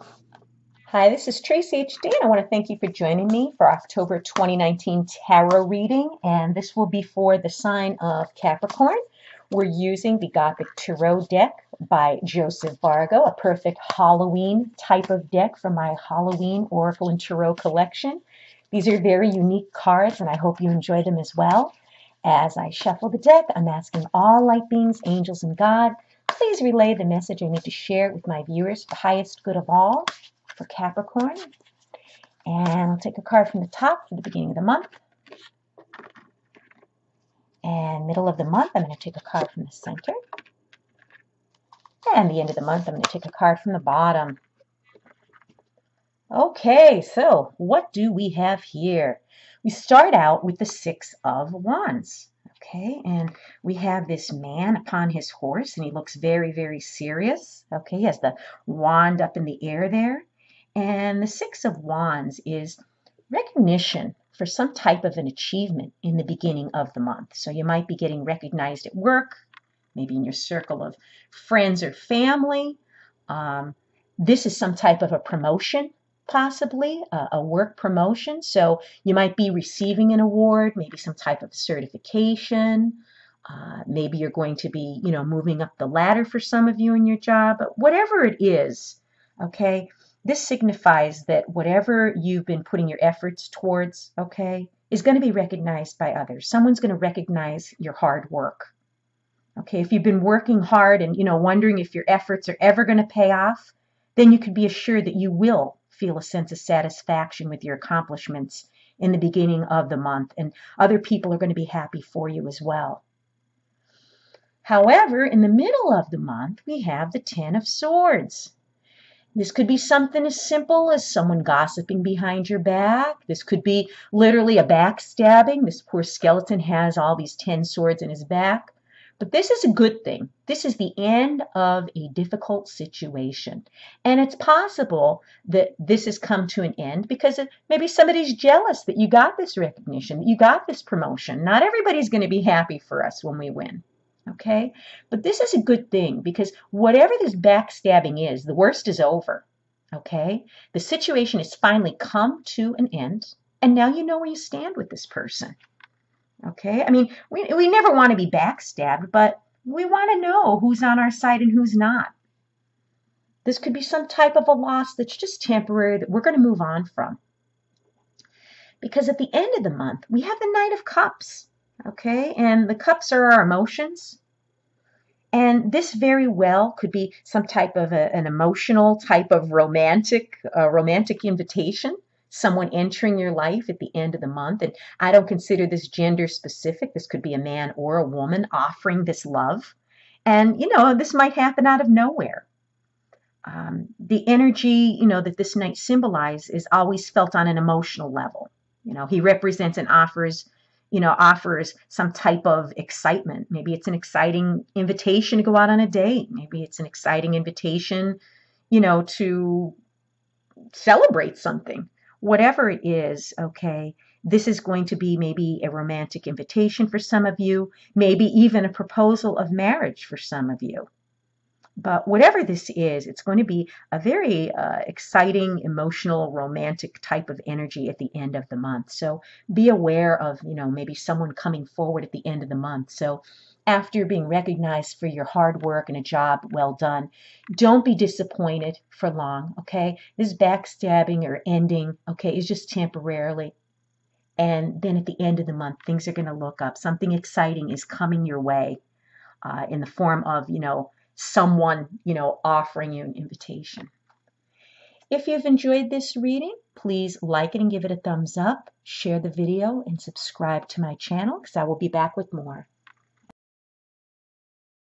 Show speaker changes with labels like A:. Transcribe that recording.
A: Hi, this is Tracy HD, and I want to thank you for joining me for October 2019 tarot reading. And this will be for the sign of Capricorn. We're using the Gothic Tarot deck by Joseph Vargo, a perfect Halloween type of deck from my Halloween Oracle and Tarot collection. These are very unique cards, and I hope you enjoy them as well. As I shuffle the deck, I'm asking all light beings, angels, and God, please relay the message I need to share with my viewers for the highest good of all for Capricorn. And I'll take a card from the top for the beginning of the month. And middle of the month, I'm going to take a card from the center. And the end of the month, I'm going to take a card from the bottom. Okay, so what do we have here? We start out with the Six of Wands. Okay, and we have this man upon his horse, and he looks very, very serious. Okay, he has the wand up in the air there. And the Six of Wands is recognition for some type of an achievement in the beginning of the month. So you might be getting recognized at work, maybe in your circle of friends or family. This is some type of a promotion, possibly a work promotion. So you might be receiving an award, maybe some type of certification. Maybe you're going to be, moving up the ladder for some of you in your job. But whatever it is, okay, this signifies that whatever you've been putting your efforts towards, okay, is going to be recognized by others. Someone's going to recognize your hard work. Okay, if you've been working hard and, wondering if your efforts are ever going to pay off, then you could be assured that you will feel a sense of satisfaction with your accomplishments in the beginning of the month, and other people are going to be happy for you as well. However, in the middle of the month, we have the Ten of Swords. This could be something as simple as someone gossiping behind your back. This could be literally a backstabbing. This poor skeleton has all these 10 swords in his back. But this is a good thing. This is the end of a difficult situation. And it's possible that this has come to an end because maybe somebody's jealous that you got this recognition, that you got this promotion. Not everybody's going to be happy for us when we win. Okay, but this is a good thing because whatever this backstabbing is, the worst is over. Okay, the situation has finally come to an end, and now you know where you stand with this person. Okay, I mean, we never want to be backstabbed, but we want to know who's on our side and who's not. This could be some type of a loss that's just temporary that we're going to move on from. Because at the end of the month, we have the Knight of Cups. Okay, and the cups are our emotions. And this very well could be some type of an emotional type of romantic invitation, someone entering your life at the end of the month. And I don't consider this gender specific. This could be a man or a woman offering this love. And, this might happen out of nowhere. The energy, that this knight symbolizes is always felt on an emotional level. He represents and offers some type of excitement. Maybe it's an exciting invitation to go out on a date. Maybe it's an exciting invitation, to celebrate something. Whatever it is, okay, this is going to be maybe a romantic invitation for some of you, maybe even a proposal of marriage for some of you. But whatever this is, it's going to be a very exciting, emotional, romantic type of energy at the end of the month. So be aware of, maybe someone coming forward at the end of the month. So after you're being recognized for your hard work and a job well done, don't be disappointed for long, okay? This backstabbing or ending, okay, is just temporarily. And then at the end of the month, things are going to look up. Something exciting is coming your way in the form of, someone, offering you an invitation. If you've enjoyed this reading, please like it and give it a thumbs up, share the video, and subscribe to my channel because I will be back with more.